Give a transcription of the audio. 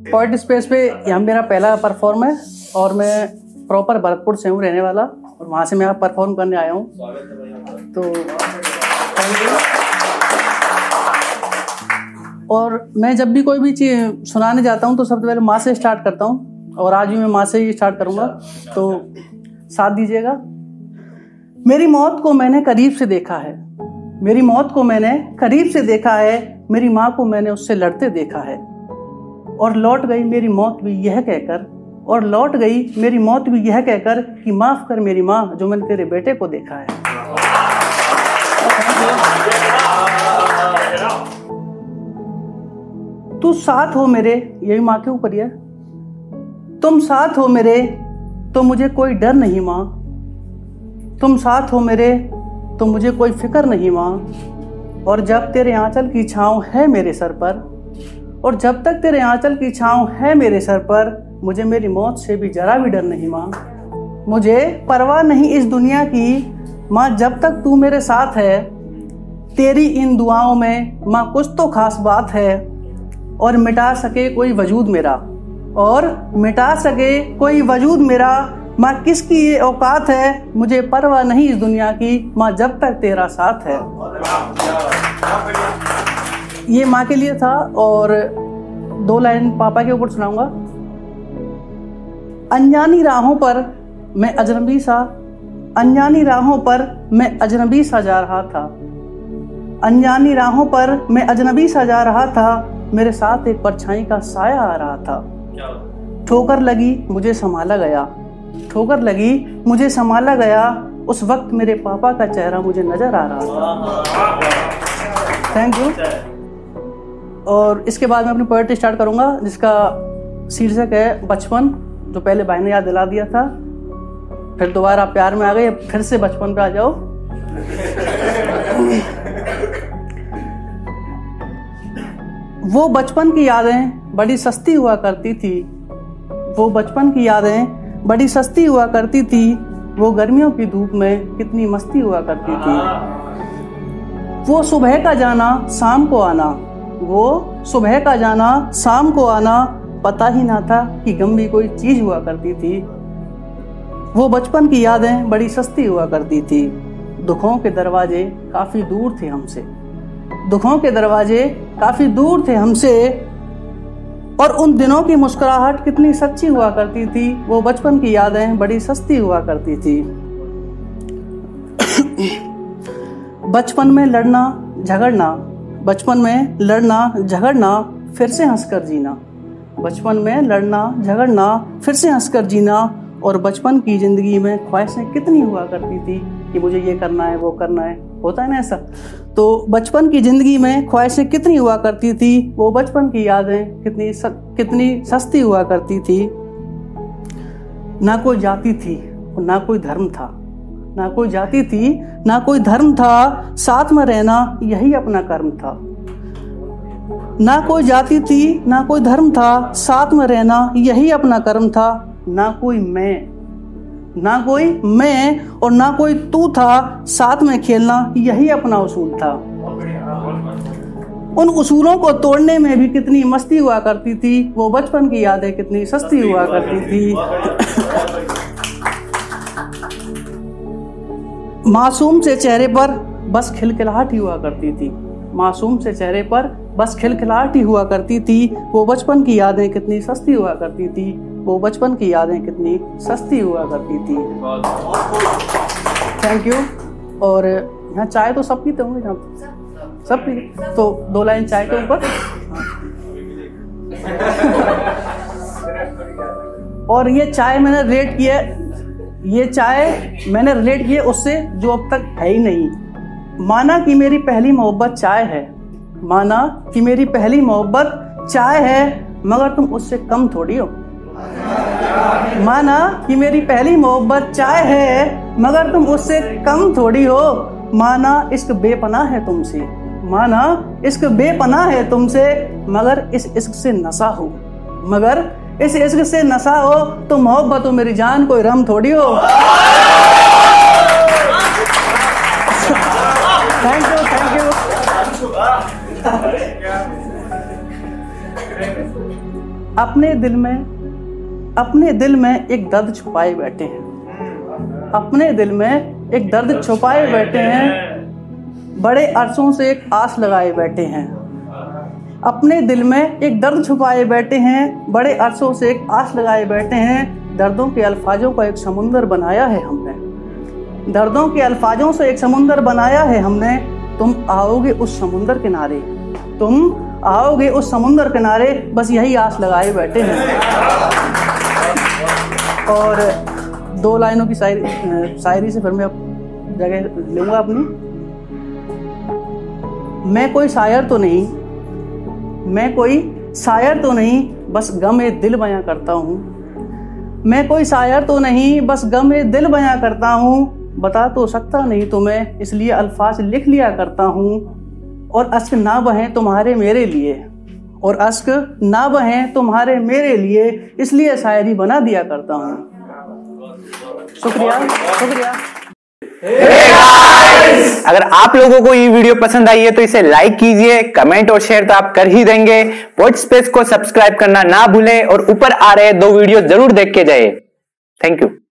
Poet space पे यहाँ मेरा पहला परफॉर्म है और मैं प्रॉपर भरतपुर से हूँ रहने वाला, और वहाँ से मैं परफॉर्म करने आया हूँ। तो और मैं जब भी कोई भी चीज़ सुनाने जाता हूँ तो सबसे पहले माँ से स्टार्ट करता हूँ, और आज भी मैं माँ से ही स्टार्ट करूँगा, तो साथ दीजिएगा। मेरी मौत को मैंने करीब से देखा है, मेरी मौत को मैंने करीब से देखा है, मेरी माँ को मैंने उससे लड़ते देखा है, और लौट गई मेरी मौत भी यह कहकर, और लौट गई मेरी मौत भी यह कहकर कि माफ़ कर मेरी माँ जो मैंने तेरे बेटे को देखा है। तू साथ हो मेरे, यही माँ के ऊपर है। तुम साथ हो मेरे तो मुझे कोई डर नहीं माँ, तुम साथ हो मेरे तो मुझे कोई फिक्र नहीं माँ, और जब तेरे आंचल की छाँव है मेरे सर पर, और जब तक तेरे आंचल की छाँव है मेरे सर पर, मुझे मेरी मौत से भी जरा भी डर नहीं माँ। मुझे परवाह नहीं इस दुनिया की माँ, जब तक तू मेरे साथ है। तेरी इन दुआओं में माँ कुछ तो खास बात है, और मिटा सके कोई वजूद मेरा, और मिटा सके कोई वजूद मेरा, माँ किसकी ये औकात है। मुझे परवाह नहीं इस दुनिया की माँ, जब तक तेरा साथ है। ये माँ के लिए था, और 2 लाइन पापा के ऊपर सुनाऊंगा। अनजानी राहों पर मैं अजनबी सा, अनजानी राहों पर मैं अजनबी सा जा रहा था, अनजानी राहों पर मैं अजनबी सा जा रहा था, मेरे साथ एक परछाई का साया आ रहा था। ठोकर लगी मुझे संभाला गया, ठोकर लगी मुझे संभाला गया, उस वक्त मेरे पापा का चेहरा मुझे नजर आ रहा था। Thank you. और इसके बाद मैं अपनी पोएट्री स्टार्ट करूंगा, जिसका शीर्षक है बचपन, जो पहले भाई ने याद दिला दिया था, फिर दोबारा प्यार में आ गए, फिर से बचपन पे आ जाओ। वो बचपन की यादें बड़ी सस्ती हुआ करती थी, वो बचपन की यादें बड़ी सस्ती हुआ करती थी, वो गर्मियों की धूप में कितनी मस्ती हुआ करती थी। वो सुबह का जाना शाम को आना, वो सुबह का जाना शाम को आना, पता ही ना था कि गम भी कोई चीज हुआ करती थी। वो बचपन की यादें बड़ी सस्ती हुआ करती थी। दुखों के दरवाजे काफी दूर थे हमसे, दुखों के दरवाजे काफी दूर थे हमसे, और उन दिनों की मुस्कुराहट कितनी सच्ची हुआ करती थी। वो बचपन की यादें बड़ी सस्ती हुआ करती थी। बचपन में लड़ना झगड़ना, बचपन में लड़ना झगड़ना, फिर से हंसकर जीना, बचपन में लड़ना झगड़ना, फिर से हंसकर जीना, और बचपन की जिंदगी में ख्वाहिशें कितनी हुआ करती थी कि मुझे ये करना है वो करना है, होता है ना ऐसा। तो बचपन की जिंदगी में ख्वाहिशें कितनी हुआ करती थी, वो बचपन की यादें कितनी सस्ती हुआ करती थी। ना कोई जाति थी ना कोई धर्म था, ना कोई जाति थी ना कोई धर्म था, साथ में रहना यही अपना कर्म था। ना कोई जाति थी ना कोई धर्म था, साथ में रहना यही अपना कर्म था। ना कोई मैं, ना कोई मैं और ना कोई तू था, साथ में खेलना यही अपना उसूल था। उन उसूलों को तोड़ने में भी कितनी मस्ती हुआ करती थी, वो बचपन की यादें कितनी सस्ती हुआ करती थी। मासूम से चेहरे पर बस खिलखिलाहट ही हुआ करती थी, मासूम से चेहरे पर बस खिलखिलाहट ही हुआ करती थी। वो बचपन की यादें कितनी सस्ती हुआ करती थी, वो बचपन की यादें कितनी सस्ती हुआ करती थी। Thank you. और यहाँ चाय तो सब पीते होंगे, यहाँ सब पीते, तो 2 लाइन चाय के ऊपर। और ये चाय मैंने रिलेट किया, ये चाय मैंने रिलेट किया उससे जो अब तक है ही नहीं। माना कि मेरी पहली मोहब्बत चाय है, माना कि मेरी पहली मोहब्बत चाय है, मगर तुम उससे कम थोड़ी हो। माना कि मेरी पहली मोहब्बत चाय है, मगर तुम उससे कम थोड़ी हो। माना इश्क बेपनाह है तुमसे, माना इश्क बेपनाह है तुमसे, मगर इस इश्क से नशा हो, मगर इस इश्क से नशा हो, तो मोहब्बत हो मेरी जान कोई रम थोड़ी हो। Thank you, thank you. अपने दिल में एक दर्द छुपाए बैठे हैं, अपने दिल में एक दर्द छुपाए बैठे हैं, बड़े अरसों से एक आस लगाए बैठे हैं। अपने दिल में एक दर्द छुपाए बैठे हैं, बड़े अरसों से एक आस लगाए बैठे हैं। दर्दों के अल्फाजों का एक समुंदर बनाया है हमने, दर्दों के अल्फाजों से एक समुंदर बनाया है हमने। तुम आओगे उस समुंदर किनारे, तुम आओगे उस समुंदर किनारे, बस यही आस लगाए बैठे हैं। और 2 लाइनों की शायरी से फिर मैं जगह लूंगा अपनी। मैं कोई शायर तो नहीं, मैं कोई शायर तो नहीं, बस गम-ए दिल बयां करता हूँ। मैं कोई शायर तो नहीं, बस गम-ए दिल बयां करता हूँ। बता तो सकता नहीं तुम्हें, इसलिए अल्फाज लिख लिया करता हूँ। और अश्क ना बहें तुम्हारे मेरे लिए, और अश्क ना बहें तुम्हारे मेरे लिए, इसलिए शायरी बना दिया करता हूँ। शुक्रिया, शुक्रिया। अगर आप लोगों को ये वीडियो पसंद आई है तो इसे लाइक कीजिए, कमेंट और शेयर तो आप कर ही देंगे। पोएटस्पेस को सब्सक्राइब करना ना भूलें और ऊपर आ रहे 2 वीडियो जरूर देख के जाइए। Thank you.